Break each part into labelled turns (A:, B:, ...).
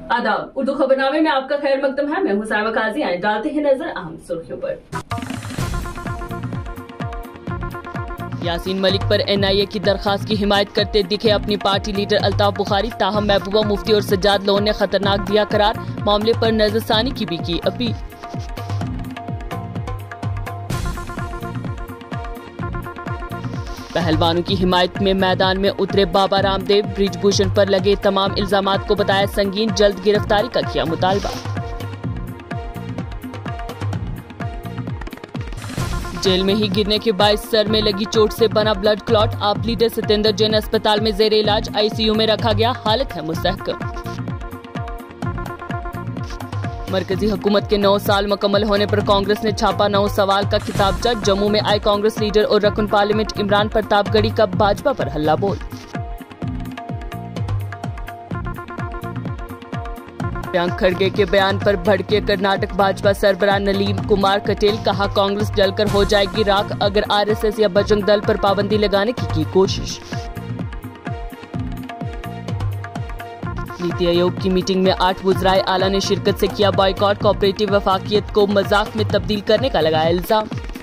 A: आदाब, उर्दू खबरनामे में आपका खैर मकदम है। मैं हूं साइमा काजी। आए डालते हैं नजर अहम सुर्खियों पर। यासीन मलिक पर एनआईए की दरखास्त की हिमायत करते दिखे अपनी पार्टी लीडर अल्ताफ बुखारी। ताहम महबूबा मुफ्ती और सज्जाद लोन ने खतरनाक दिया करार। मामले पर नजरसानी की भी की अपील। पहलवानों की हिमायत में मैदान में उतरे बाबा रामदेव। ब्रिजभूषण पर लगे तमाम इल्जामात को बताया संगीन। जल्द गिरफ्तारी का किया मुतालबा। जेल में ही गिरने के बायस सर में लगी चोट से बना blood clot. AAP leader Satyendar Jain अस्पताल में जेर इलाज। आईसीयू में रखा गया, हालत है मुस्तहकम। मरकजी हुकूमत के 9 साल मुकम्मल होने पर कांग्रेस ने छापा 9 सवाल का किताबचा। जम्मू में आए कांग्रेस लीडर और रकुन पार्लियामेंट इमरान प्रतापगढ़ी का भाजपा पर हल्ला बोल। प्रियंका खड़गे के बयान पर भड़के कर्नाटक भाजपा सरबराह नलीन कुमार कटेल। कहा कांग्रेस जलकर हो जाएगी राख अगर आरएसएस या बजरंग दल पर पाबंदी लगाने की कोशिश। नीति आयोग की मीटिंग में 8 वुज़राए आला ने शिरकत से किया बॉयकॉट। कोऑपरेटिव वफाकियत को मजाक में तब्दील करने का लगाया इल्जाम।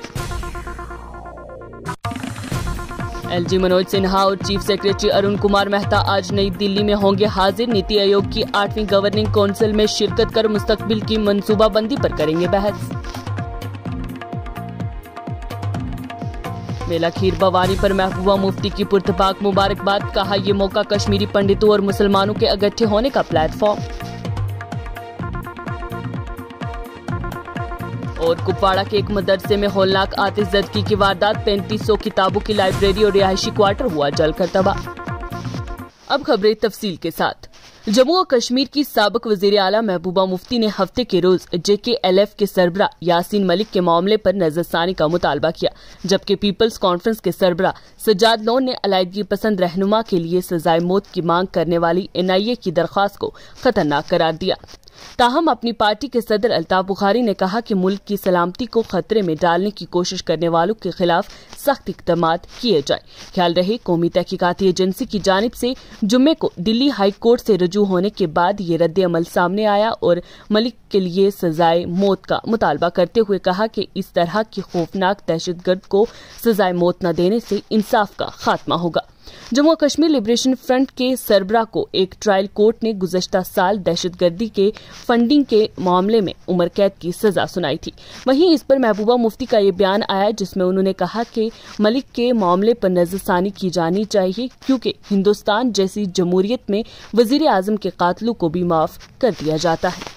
A: एलजी मनोज सिन्हा और चीफ सेक्रेटरी अरुण कुमार मेहता आज नई दिल्ली में होंगे हाजिर। नीति आयोग की 8वीं गवर्निंग काउंसिल में शिरकत कर मुस्तकबिल की मंसूबाबंदी पर करेंगे बहस। मेला खीर भवानी पर महबूबा मुफ्ती की पुरतपाक मुबारकबाद। कहा ये मौका कश्मीरी पंडितों और मुसलमानों के इकट्ठे होने का प्लेटफॉर्म। और कुपवाड़ा के एक मदरसे में होलनाक आतिशज़दगी की वारदात। 3500 किताबों की लाइब्रेरी और रिहायशी क्वार्टर हुआ जलकर तबाह। अब खबरें तफसील के साथ। जम्मू और कश्मीर की साबिक वजीर आला महबूबा मुफ्ती ने हफ्ते के रोज JKLF के सरबरा यासीन मलिक के मामले पर नजरसानी का मुतालबा किया, जबकि पीपल्स कॉन्फ्रेंस के सरबरा सज्जाद लोन ने अलायदगी पसंद रहनुमा के लिए सजाए मौत की मांग करने वाली NIA की दरख्वास्त को खतरनाक करार दिया। ताहम अपनी पार्टी के सदर अल्ताफ बुखारी ने कहा कि मुल्क की सलामती को खतरे में डालने की कोशिश करने वालों के खिलाफ सख्त इक़दाम किए जाए। ख्याल रहे कौमी तहकीकाती एजेंसी की जानिब से जुम्मे को दिल्ली हाई कोर्ट से रजू होने के बाद ये रद्द अमल सामने आया और मलिक के लिए सजाए मौत का मुतालबा करते हुए कहा कि इस तरह की खौफनाक दहशतगर्द को सजाए मौत न देने से इंसाफ का खात्मा होगा। जम्मू कश्मीर लिबरेशन फ्रंट के सरबरा को एक ट्रायल कोर्ट ने गुज़श्ता साल दहशतगर्दी के फंडिंग के मामले में उम्र कैद की सजा सुनाई थी। वहीं इस पर महबूबा मुफ्ती का ये बयान आया जिसमें उन्होंने कहा कि मलिक के मामले पर नजरसानी की जानी चाहिए क्योंकि हिंदुस्तान जैसी जमहूरियत में वजीर आजम के कातलों को भी माफ कर दिया जाता है।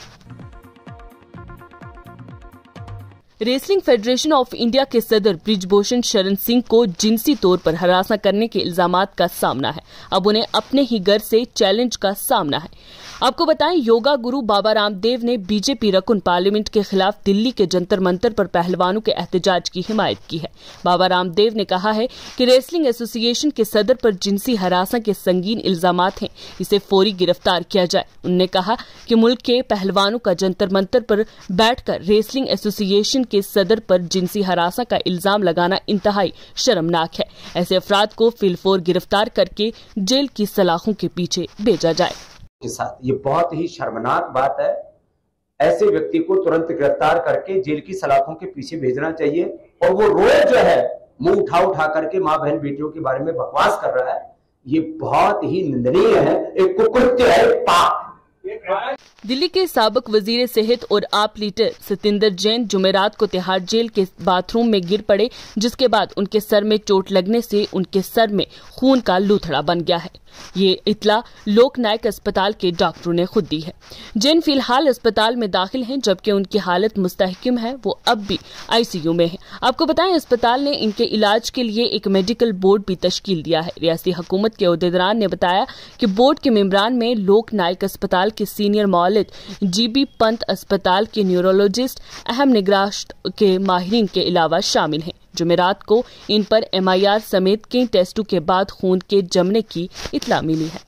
A: रेसलिंग फेडरेशन ऑफ इंडिया के सदर ब्रिजभूषण शरण सिंह को जिनसी तौर पर हरासा करने के इल्जामात का सामना है। अब उन्हें अपने ही घर से चैलेंज का सामना है। आपको बताएं, योगा गुरु बाबा रामदेव ने बीजेपी रकुन पार्लियामेंट के खिलाफ दिल्ली के जंतर मंतर पर पहलवानों के एहतजाज की हिमायत की है। बाबा रामदेव ने कहा है कि रेसलिंग एसोसिएशन के सदर पर जिनसी हरासा के संगीन इल्जामात हैं, इसे फौरी गिरफ्तार किया जाए। उन्होंने कहा कि मुल्क के पहलवानों का जंतर मंतर पर बैठकर रेसलिंग एसोसिएशन के सदर पर जिनसी हरासा का इल्जाम लगाना इंतहाई शर्मनाक है। ऐसे अफराद को फिलफौर गिरफ्तार करके जेल की सलाखों के पीछे भेजा जाए।
B: के साथ ये बहुत ही शर्मनाक बात है। ऐसे व्यक्ति को तुरंत गिरफ्तार करके जेल की सलाखों के पीछे भेजना चाहिए। और वो रोज जो है मुंह उठा करके माँ बहन बेटियों के बारे में बकवास कर रहा है, ये बहुत ही निंदनीय है, एक कुकृत्य है, पाप।
A: दिल्ली के साबिक वजीर सेहत और आप लीडर सत्येंद्र जैन जुमेरात को तिहाड़ जेल के बाथरूम में गिर पड़े, जिसके बाद उनके सर में चोट लगने से उनके सर में खून का लूथड़ा बन गया है। ये इतला लोकनायक अस्पताल के डॉक्टरों ने खुद दी है। जैन फिलहाल अस्पताल में दाखिल हैं, जबकि उनकी हालत मुस्तहकम है। वो अब भी आईसीयू में है। आपको बताएं, अस्पताल ने इनके इलाज के लिए एक मेडिकल बोर्ड भी तश्कील दिया है। रियासती हुकूमत के ओहदेदारान ने बताया कि बोर्ड के मेंबरान में लोकनायक अस्पताल के सीनियर मौलिद, GB पंत अस्पताल के न्यूरोलॉजिस्ट, अहम निगराश्त के माहिरीन के अलावा शामिल हैं। जुमेरात को इन पर MIR समेत कई टेस्टों के बाद खून के जमने की इत्तला मिली है।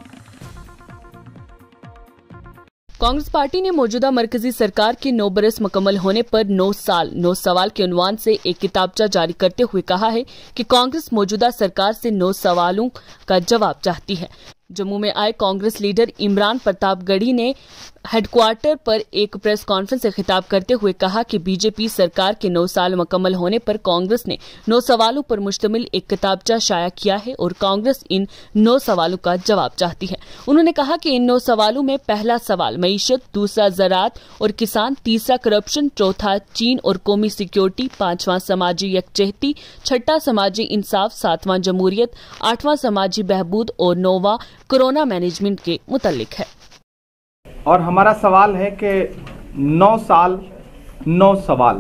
A: कांग्रेस पार्टी ने मौजूदा मरकजी सरकार के 9 बरस मुकम्मल होने पर 9 साल 9 सवाल के उन्वान से एक किताबचा जारी करते हुए कहा है कि कांग्रेस मौजूदा सरकार से 9 सवालों का जवाब चाहती है। जम्मू में आए कांग्रेस लीडर इमरान प्रतापगढ़ी ने हेडक्वार्टर पर एक प्रेस कॉन्फ्रेंस से खिताब करते हुए कहा कि बीजेपी सरकार के 9 साल मुकम्मल होने पर कांग्रेस ने 9 सवालों पर मुश्तमिल एक किताबचा शाया किया है और कांग्रेस इन 9 सवालों का जवाब चाहती है। उन्होंने कहा कि इन 9 सवालों में पहला सवाल मईशत, दूसरा ज़राअत और किसान, तीसरा करप्शन, चौथा चीन और कौमी सिक्योरिटी, पांचवां समाजी यकजहती, छठा समाजी इंसाफ, सातवां जमहूरियत, आठवां समाजी बहबूद और 9वां कोरोना मैनेजमेंट के मुतल्लिक है।
C: और हमारा सवाल है कि 9 साल 9 सवाल।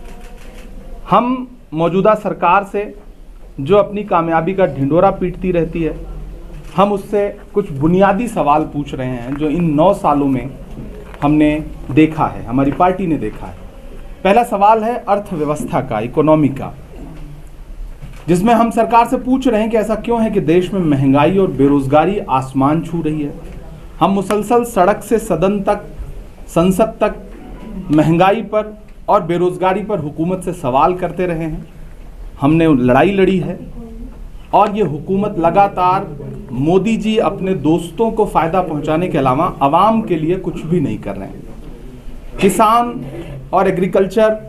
C: हम मौजूदा सरकार से जो अपनी कामयाबी का ढिंढोरा पीटती रहती है, हम उससे कुछ बुनियादी सवाल पूछ रहे हैं जो इन 9 सालों में हमने देखा है, हमारी पार्टी ने देखा है। पहला सवाल है अर्थव्यवस्था का, इकोनॉमी का, जिसमें हम सरकार से पूछ रहे हैं कि ऐसा क्यों है कि देश में महंगाई और बेरोजगारी आसमान छू रही है। हम मुसलसल सड़क से सदन तक, संसद तक महंगाई पर और बेरोजगारी पर हुकूमत से सवाल करते रहे हैं। हमने लड़ाई लड़ी है और ये हुकूमत लगातार मोदी जी अपने दोस्तों को फ़ायदा पहुंचाने के अलावा आवाम के लिए कुछ भी नहीं कर रहे हैं। किसान और एग्रीकल्चर,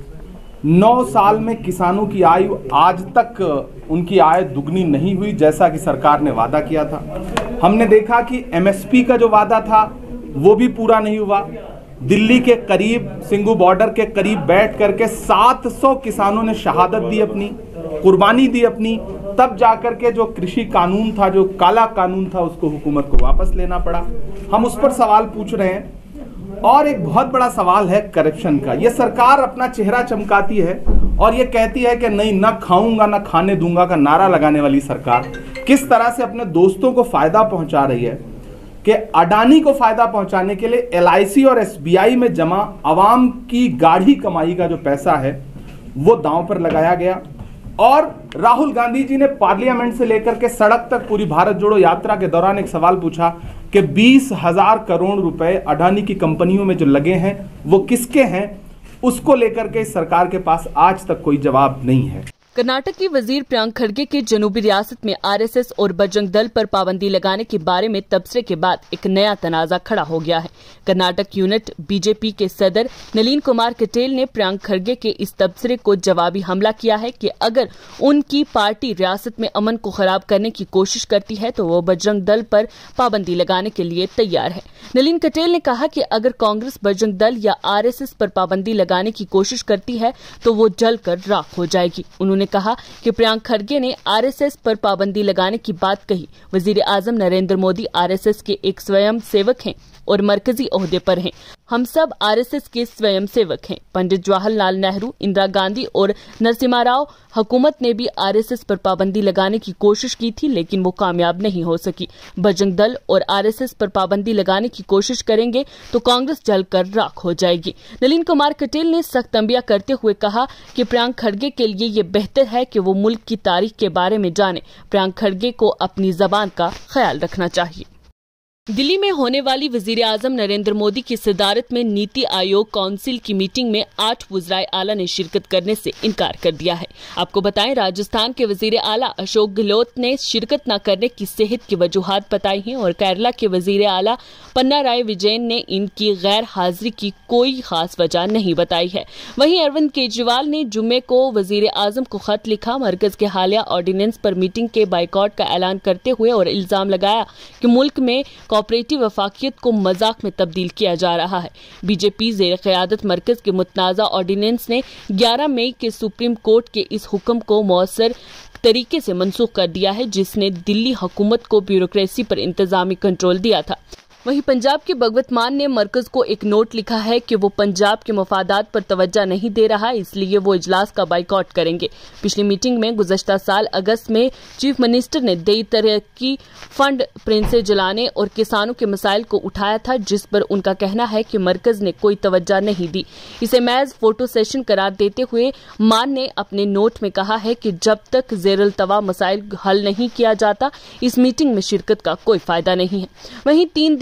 C: 9 साल में किसानों की आयु आज तक उनकी आय दुगनी नहीं हुई जैसा कि सरकार ने वादा किया था। हमने देखा कि एमएसपी का जो वादा था वो भी पूरा नहीं हुआ। दिल्ली के करीब, सिंघू बॉर्डर के करीब बैठ करके 700 किसानों ने शहादत दी, अपनी कुर्बानी दी अपनी, तब जाकर के जो कृषि कानून था, जो काला कानून था, उसको हुकूमत को वापस लेना पड़ा। हम उस पर सवाल पूछ रहे हैं। और एक बहुत बड़ा सवाल है करप्शन का। ये सरकार अपना चेहरा चमकाती है और ये कहती है कि नहीं, ना खाऊंगा ना खाने दूंगा का नारा लगाने वाली सरकार किस तरह से अपने दोस्तों को फायदा पहुंचा रही है कि अडानी को फायदा पहुंचाने के लिए एलआईसी और एसबीआई में जमा आवाम की गाढ़ी कमाई का जो पैसा है वो दांव पर लगाया गया। और राहुल गांधी जी ने पार्लियामेंट से लेकर के सड़क तक पूरी भारत जोड़ो यात्रा के दौरान एक सवाल पूछा कि 20,000 करोड़ रुपए अडानी की कंपनियों में जो लगे हैं वो किसके हैं, उसको लेकर के सरकार के पास आज तक कोई जवाब नहीं है।
A: कर्नाटक की वजीर प्रियंका खड़गे के जनूबी रियासत में आरएसएस और बजरंग दल पर पाबंदी लगाने के बारे में तबसरे के बाद एक नया तनाजा खड़ा हो गया है। कर्नाटक यूनिट बीजेपी के सदर नलिन कुमार कटेल ने प्रियंका खड़गे के इस तबसरे को जवाबी हमला किया है कि अगर उनकी पार्टी रियासत में अमन को खराब करने की कोशिश करती है तो वो बजरंग दल पर पाबंदी लगाने के लिए तैयार है। नलिन कटेल ने कहा कि अगर कांग्रेस बजरंग दल या आरएसएस पर पाबंदी लगाने की कोशिश करती है तो वो जलकर राख हो जाएगी। उन्होंने कहा कि प्रियंका खड़गे ने आरएसएस पर पाबंदी लगाने की बात कही। वजीर आजम नरेंद्र मोदी आरएसएस के एक स्वयं सेवक हैं और मरकजी ओहदे पर हैं। हम सब आरएसएस के स्वयं सेवक हैं। पंडित जवाहरलाल नेहरू, इंदिरा गांधी और नरसिम्हा राव हुकूमत ने भी आरएसएस पर पाबंदी लगाने की कोशिश की थी, लेकिन वो कामयाब नहीं हो सकी। बजरंग दल और आरएसएस पर पाबंदी लगाने की कोशिश करेंगे तो कांग्रेस जलकर राख हो जाएगी। नलिन कुमार कटेल ने सख्त तंबिया करते हुए कहा कि प्रियंका खड़गे के लिए ये बेहतर है कि वो मुल्क की तारीख के बारे में जाने। प्रियंका खड़गे को अपनी जबान का ख्याल रखना चाहिए। दिल्ली में होने वाली वजीर आजम नरेंद्र मोदी की सदारत में नीति आयोग काउंसिल की मीटिंग में 8 वज़राए आला ने शिरकत करने से इनकार कर दिया है। आपको बताएं, राजस्थान के वजीर आला अशोक गहलोत ने शिरकत न करने की सेहत की वजूहात बताई हैं और केरला के वजीर आला पन्ना राय विजयन ने इनकी गैर हाजिरी की कोई खास वजह नहीं बताई है। वहीं अरविंद केजरीवाल ने जुम्मे को वजीर आजम को खत लिखा, मरकज के हालिया ऑर्डिनेंस पर मीटिंग के बाइकआउट का ऐलान करते हुए और इल्जाम लगाया कि मुल्क में कोऑपरेटिव वफाकियत को मजाक में तब्दील किया जा रहा है। बीजेपी ज़ेर क़यादत मरकज के मुतनाज़ा ऑर्डिनेंस ने 11 मई के सुप्रीम कोर्ट के इस हुक्म को मौसर तरीके से मनसूख कर दिया है, जिसने दिल्ली हुकूमत को ब्यूरोक्रेसी पर इंतजामी कंट्रोल दिया था। वहीं पंजाब के भगवत मान ने मरकज को एक नोट लिखा है कि वो पंजाब के मफादात पर तवज्जो नहीं दे रहा, इसलिए वो इजलास का बाइकआउट करेंगे। पिछली मीटिंग में गुज़श्ता साल अगस्त में चीफ मिनिस्टर ने देई तरक्की फंड प्रिंसे जलाने और किसानों के मसाइल को उठाया था, जिस पर उनका कहना है कि मरकज ने कोई तवज्जो नहीं दी। इसे महज फोटो सेशन करार देते हुए मान ने अपने नोट में कहा है कि जब तक ज़ेरुल-तवा मसाइल हल नहीं किया जाता, इस मीटिंग में शिरकत का कोई फायदा नहीं है। वहीं 3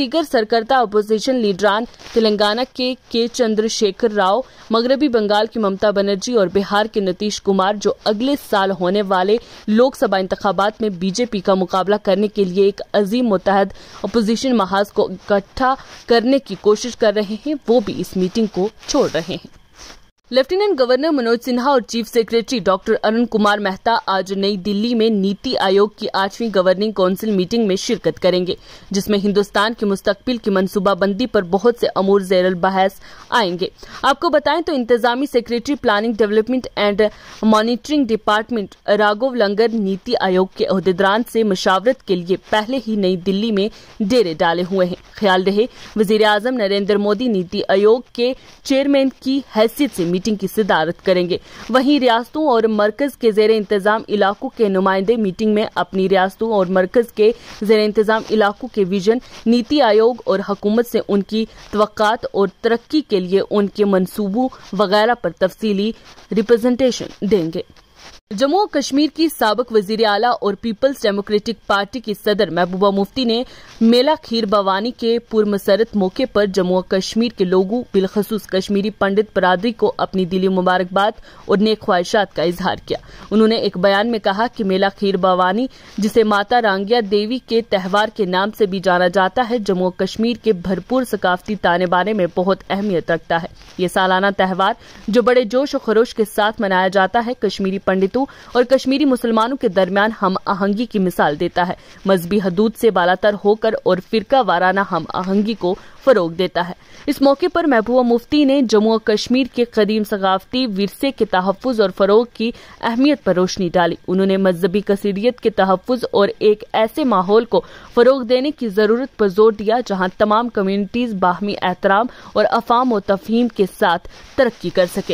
A: दीगर सरकर्ता अपोजिशन लीडरान तेलंगाना के चंद्रशेखर राव, मगरबी बंगाल की ममता बनर्जी और बिहार के नीतीश कुमार, जो अगले साल होने वाले लोकसभा इंतखाबात में बीजेपी का मुकाबला करने के लिए एक अजीम मुत्तहद अपोजिशन महाज को इकट्ठा करने की कोशिश कर रहे हैं, वो भी इस मीटिंग को छोड़ रहे हैं। लेफ्टिनेंट गवर्नर मनोज सिन्हा और chief secretary doctor Arun Kumar Mehta आज नई दिल्ली में नीति आयोग की 8वीं गवर्निंग काउंसिल मीटिंग में शिरकत करेंगे, जिसमें हिंदुस्तान की मुस्तकबिल की मनसूबाबंदी पर बहुत से अमूर ज़ेरल बहस आएंगे। आपको बताएं तो इंतजामी secretary planning development and monitoring department Raghav Langer NITI Aayog के अहदेदारान से मशावरत के लिए पहले ही नई दिल्ली में डेरे डाले हुए हैं। ख्याल रहे वजीर आजम नरेंद्र मोदी नीति आयोग के चेयरमैन की हैसियत से मीटिंग की सदारत करेंगे। वहीं रियासतों और मरकज के जेर इंतजाम इलाकों के नुमाइंदे मीटिंग में अपनी रियासतों और मरकज के जेर इंतजाम इलाकों के विजन, नीति आयोग और हुकूमत से उनकी तवक्कात और तरक्की के लिए उनके मंसूबों वगैरह पर तफसीली रिप्रेजेंटेशन देंगे। जम्मू और कश्मीर की साबिक वजीर आला और पीपल्स डेमोक्रेटिक पार्टी की सदर महबूबा मुफ्ती ने मेला खीर भवानी के पुरमसरत मौके पर जम्मू और कश्मीर के लोगों, बिलखसूस कश्मीरी पंडित बरादरी को अपनी दिली मुबारकबाद और नेक ख्वाहिशात का इजहार किया। उन्होंने एक बयान में कहा कि मेला खीर भवानी, जिसे माता रांगिया देवी के त्यौहार के नाम से भी जाना जाता है, जम्मू और कश्मीर के भरपूर सकाफती ताने बाने में बहुत अहमियत रखता है। ये सालाना त्यौहार जो बड़े जोश और खरोश के साथ मनाया जाता है, कश्मीरी पंडितों और कश्मीरी मुसलमानों के दरमियान हम आहंगी की मिसाल देता है, मजहबी हदूद से बालातर होकर और फिरका वाराना हम आहंगी को फरोग देता है। इस मौके पर महबूबा मुफ्ती ने जम्मू और कश्मीर के कदीम सकाफती विरसे के तहफ्फुज और फरोग की अहमियत पर रोशनी डाली। उन्होंने मजहबी कसीदियत के तहफ्फुज और एक ऐसे माहौल को फरोग देने की जरूरत पर जोर दिया जहां तमाम कम्युनिटीज बाहमी एहतराम और अफाम और तफहीम के साथ तरक्की कर सके।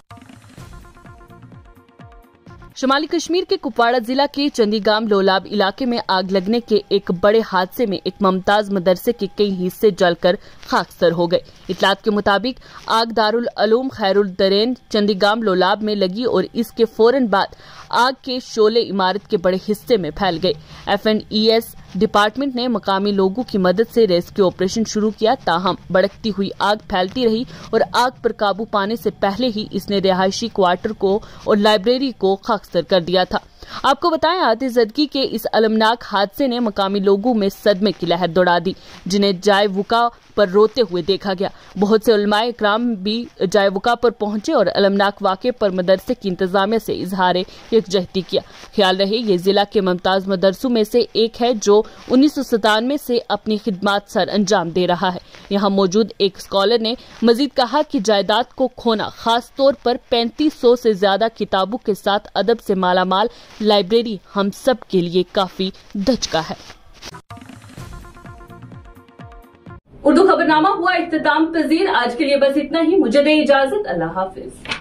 A: शुमाली कश्मीर के कुपवाड़ा जिला के चंदीगाम लोलाब इलाके में आग लगने के एक बड़े हादसे में एक मुमताज मदरसे के कई हिस्से जलकर खाकसर हो गए। इतलात के मुताबिक आग दारुल उलूम खैरुल दरैन चंदीगाम लोलाब में लगी और इसके फौरन बाद आग के शोले इमारत के बड़े हिस्से में फैल गए। FNES डिपार्टमेंट ने मकामी लोगों की मदद से रेस्क्यू ऑपरेशन शुरू किया, ताहम भड़कती हुई आग फैलती रही और आग पर काबू पाने से पहले ही इसने रिहायशी क्वार्टर को और लाइब्रेरी को खाकसर कर दिया था। आपको बताएं, आतिशज़दगी के इस अलमनाक हादसे ने मकामी लोगों में सदमे की लहर दौड़ा दी, जिन्हें जायवुका पर रोते हुए देखा गया। बहुत से उलमाए इकराम भी जायवुका पर पहुंचे और अलमनाक वाक़े पर मदरसे की इंतजामिया से इजहार यकजहती किया। ख्याल रहे ये जिला के मुमताज मदरसों में से एक है जो 1997 से अपनी खिदमात सर अंजाम दे रहा है। यहाँ मौजूद एक स्कॉलर ने मजीद कहा कि जायदाद को खोना, खास तौर पर 3500 से ज्यादा किताबों के साथ अदब से मालामाल लाइब्रेरी हम सब के लिए काफी धचका है। उर्दू खबरनामा हुआ इख्तिताम पजीर। आज के लिए बस इतना ही। मुझे दें इजाजत। अल्लाह हाफिज।